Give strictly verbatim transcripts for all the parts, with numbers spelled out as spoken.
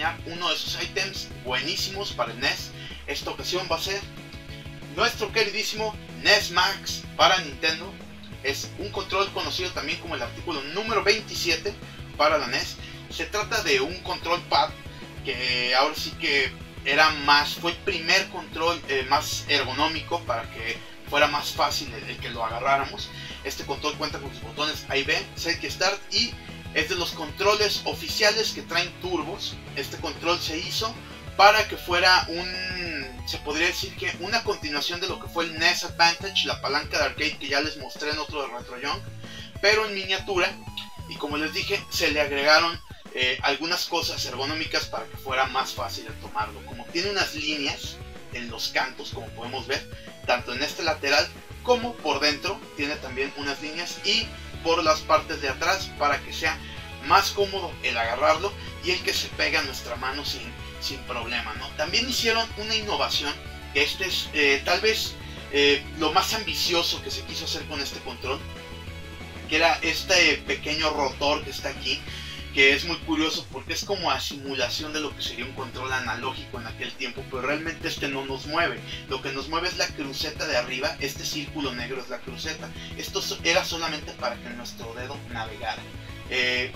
enseñar uno de esos ítems buenísimos para el N E S. Esta ocasión va a ser nuestro queridísimo N E S Max para Nintendo. Es un control conocido también como el artículo número veintisiete para la N E S. Se trata de un control pad que ahora sí que era más, fue el primer control eh, más ergonómico para que fuera más fácil el, el que lo agarráramos. Este control cuenta con los botones A y B, Set y Start, y es de los controles oficiales que traen turbos. Este control se hizo para que fuera un, se podría decir que una continuación de lo que fue el N E S Advantage, la palanca de arcade que ya les mostré en otro de Retro Young, pero en miniatura. Y como les dije, se le agregaron eh, algunas cosas ergonómicas para que fuera más fácil de tomarlo. Como tiene unas líneas en los cantos, como podemos ver, tanto en este lateral como por dentro, tiene también unas líneas, y por las partes de atrás para que sea más cómodo el agarrarlo y el que se pega a nuestra mano sin, sin problema, ¿no? También hicieron una innovación, que este es eh, tal vez eh, lo más ambicioso que se quiso hacer con este control, que era este pequeño rotor que está aquí, que es muy curioso porque es como a simulación de lo que sería un control analógico en aquel tiempo, pero realmente este no nos mueve. Lo que nos mueve es la cruceta de arriba, este círculo negro es la cruceta. Esto era solamente para que nuestro dedo navegara. Eh,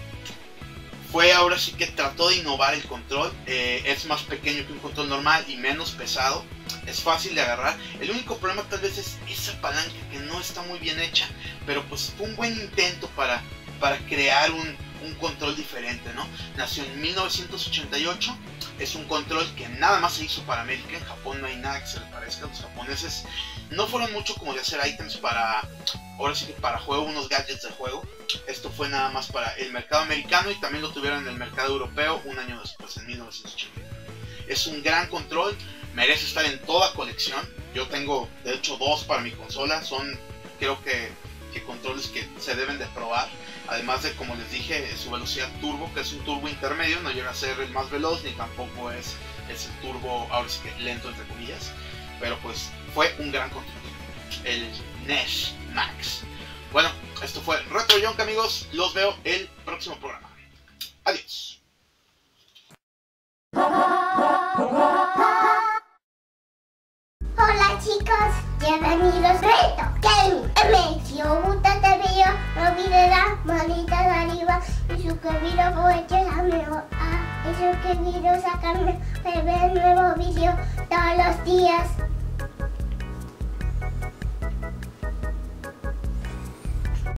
fue ahora sí que trató de innovar el control. Eh, es más pequeño que un control normal y menos pesado. Es fácil de agarrar. El único problema tal vez es esa palanca que no está muy bien hecha, pero pues fue un buen intento para, para crear un, un control diferente, ¿no? Nació en mil novecientos ochenta y ocho. Es un control que nada más se hizo para América. En Japón no hay nada que se le parezca. Los japoneses no fueron mucho como de hacer ítems para, ahora sí que para juego, unos gadgets de juego. Esto fue nada más para el mercado americano, y también lo tuvieron en el mercado europeo un año después, en mil novecientos ochenta y nueve. Es un gran control, merece estar en toda colección. Yo tengo de hecho dos para mi consola. Son, creo que, que controles que se deben de probar. Además de, como les dije, su velocidad turbo, que es un turbo intermedio, no llega a ser el más veloz ni tampoco es, es el turbo, ahora sí que lento entre comillas, pero pues fue un gran control, el N E S Max. Bueno, esto fue Retro Young, amigos, los veo el próximo programa. Adiós. Hola chicos, bienvenidos a Retro Game M. Si os gusta este video, no olviden dar manita de arriba y suscribiros porque es la mejor. Ah, y suscribiros a canal para ver nuevos videos todos los días.